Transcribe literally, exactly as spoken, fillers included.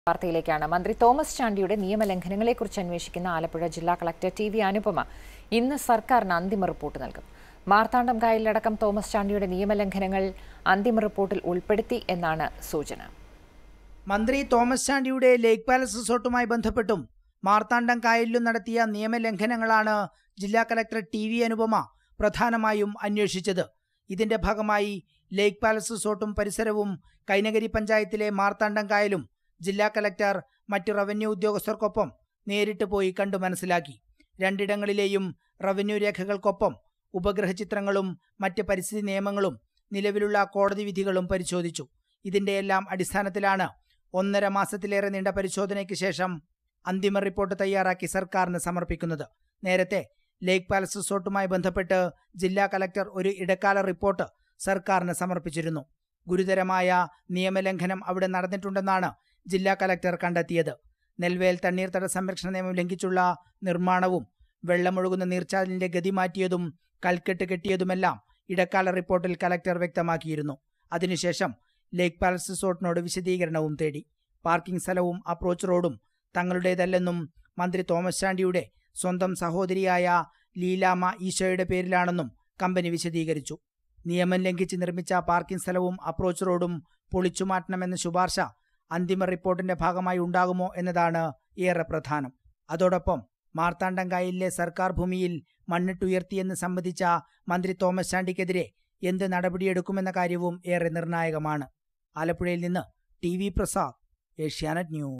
വാർത്തയിലേക്കാണ്. മന്ത്രി തോമസ് ചാണ്ടിയുടെ നിയമലംഘനങ്ങളെക്കുറിച്ച് അന്വേഷിക്കുന്ന ആലപ്പുഴ ജില്ലാ കളക്ടർ ടി വി അനുപമ ഇന്ന് സർക്കാരിന് അന്തിമ റിപ്പോർട്ട് നൽകും. മാർത്താണ്ഡം കായലിലടക്കം തോമസ് ചാണ്ടിയുടെ നിയമലംഘനങ്ങൾ അന്തിമ റിപ്പോർട്ടിൽ ഉൾപ്പെടുത്തി എന്നാണ് സൂചന. മന്ത്രി തോമസ് ചാണ്ടിയുടെ ലേക്ക് പാലസ് റിസോർട്ടുമായി ബന്ധപ്പെട്ടും മാർത്താണ്ഡം കായലിലും നടത്തിയ നിയമലംഘനങ്ങളാണ് ജില്ലാ കളക്ടർ ടി വി അനുപമ പ്രധാനമായും അന്വേഷിച്ചത്. ഇതിന്റെ ഭാഗമായി ലേക്ക് പാലസ് റിസോർട്ടും പരിസരവും കൈനകരി പഞ്ചായത്തിലെ മാർത്താണ്ഡം കായലും ജില്ലാ കളക്ടർ മറ്റ് റവന്യൂ ഉദ്യോഗസ്ഥർക്കൊപ്പം നേരിട്ട് പോയി കണ്ടു മനസ്സിലാക്കി. രണ്ടിടങ്ങളിലെയും റവന്യൂ രേഖകൾക്കൊപ്പം ഉപഗ്രഹ ചിത്രങ്ങളും മറ്റ് പരിസ്ഥിതി നിയമങ്ങളും നിലവിലുള്ള കോടതി വിധികളും പരിശോധിച്ചു. ഇതിന്റെയെല്ലാം അടിസ്ഥാനത്തിലാണ് ഒന്നര മാസത്തിലേറെ നീണ്ട പരിശോധനയ്ക്ക് ശേഷം അന്തിമ റിപ്പോർട്ട് തയ്യാറാക്കി സർക്കാരിന് സമർപ്പിക്കുന്നത്. നേരത്തെ ലേക്ക് പാലസ് റിസോർട്ടുമായി ബന്ധപ്പെട്ട് ജില്ലാ കളക്ടർ ഒരു ഇടക്കാല റിപ്പോർട്ട് സർക്കാരിന് സമർപ്പിച്ചിരുന്നു. ഗുരുതരമായ നിയമലംഘനം അവിടെ നടന്നിട്ടുണ്ടെന്നാണ് ജില്ലാ കളക്ടർ കണ്ടെത്തിയത്. നെൽവേൽ തണ്ണീർത്തട സംരക്ഷണ നിയമം ലംഘിച്ചുള്ള നിർമ്മാണവും വെള്ളമൊഴുകുന്ന നീർച്ചാലിന്റെ ഗതി മാറ്റിയതും കൽക്കെട്ട് കെട്ടിയതുമെല്ലാം ഇടക്കാല റിപ്പോർട്ടിൽ കളക്ടർ വ്യക്തമാക്കിയിരുന്നു. അതിനുശേഷം ലേക്ക് പാലസ് റിസോർട്ടിനോട് വിശദീകരണവും തേടി. പാർക്കിംഗ് സ്ഥലവും അപ്രോച്ച് റോഡും തങ്ങളുടേതല്ലെന്നും മന്ത്രി തോമസ് ചാണ്ടിയുടെ സ്വന്തം സഹോദരിയായ ലീലാമ്മ ഈശോയുടെ പേരിലാണെന്നും കമ്പനി വിശദീകരിച്ചു. നിയമം ലംഘിച്ച് നിർമ്മിച്ച പാർക്കിംഗ് സ്ഥലവും അപ്രോച്ച് റോഡും പൊളിച്ചുമാറ്റണമെന്ന ശുപാർശ അന്തിമ റിപ്പോർട്ടിന്റെ ഭാഗമായി ഉണ്ടാകുമോ എന്നതാണ് ഏറെ പ്രധാനം. അതോടൊപ്പം മാർത്താണ്ഡം കായലിലെ സർക്കാർ ഭൂമിയിൽ മണ്ണിട്ടുയർത്തിയെന്ന് സംബന്ധിച്ച മന്ത്രി തോമസ് ചാണ്ടിക്കെതിരെ എന്ത് നടപടിയെടുക്കുമെന്ന കാര്യവും ഏറെ നിർണായകമാണ്. ആലപ്പുഴയിൽ നിന്ന് ടി വി പ്രസാദ്, ഏഷ്യാനെറ്റ് ന്യൂസ്.